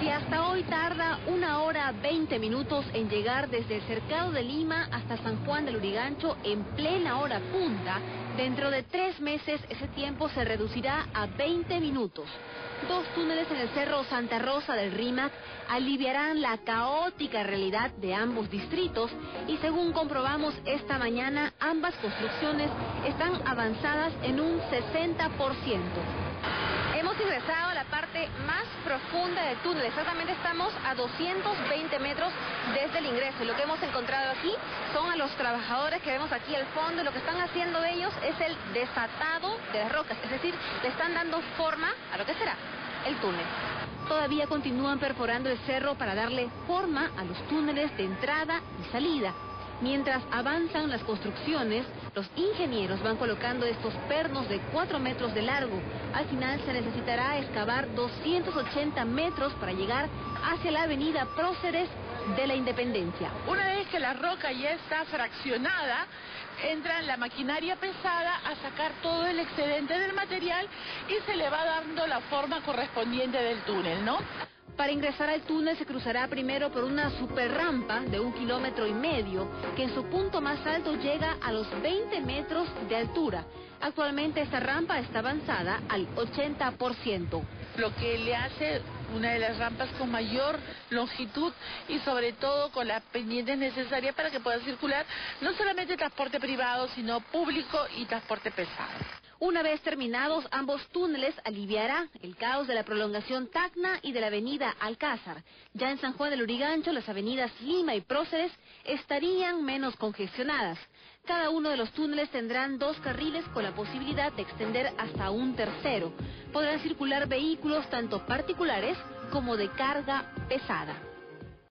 Si hasta hoy tarda 1 hora 20 minutos en llegar desde el Cercado de Lima hasta San Juan del Lurigancho en plena hora punta, dentro de 3 meses ese tiempo se reducirá a 20 minutos. 2 túneles en el Cerro Santa Rosa del Rímac aliviarán la caótica realidad de ambos distritos y según comprobamos esta mañana, ambas construcciones están avanzadas en un 60%. Hemos ingresado a la parte más profunda del túnel, exactamente estamos a 220 metros desde el ingreso. Lo que hemos encontrado aquí son a los trabajadores que vemos aquí al fondo. Lo que están haciendo ellos es el desatado de las rocas, es decir, le están dando forma a lo que será el túnel. Todavía continúan perforando el cerro para darle forma a los túneles de entrada y salida. Mientras avanzan las construcciones, los ingenieros van colocando estos pernos de 4 metros de largo. Al final se necesitará excavar 280 metros para llegar hacia la avenida Próceres de la Independencia. Una vez que la roca ya está fraccionada, entra la maquinaria pesada a sacar todo el excedente del material y se le va dando la forma correspondiente del túnel, ¿no? Para ingresar al túnel se cruzará primero por una superrampa de 1,5 kilómetros, que en su punto más alto llega a los 20 metros de altura. Actualmente esta rampa está avanzada al 80%. Lo que le hace una de las rampas con mayor longitud y sobre todo con las pendientes necesarias para que pueda circular no solamente transporte privado, sino público y transporte pesado. Una vez terminados, ambos túneles aliviará el caos de la prolongación Tacna y de la avenida Alcázar. Ya en San Juan del Lurigancho, las avenidas Lima y Próceres estarían menos congestionadas. Cada uno de los túneles tendrán 2 carriles con la posibilidad de extender hasta un tercero. Podrán circular vehículos tanto particulares como de carga pesada.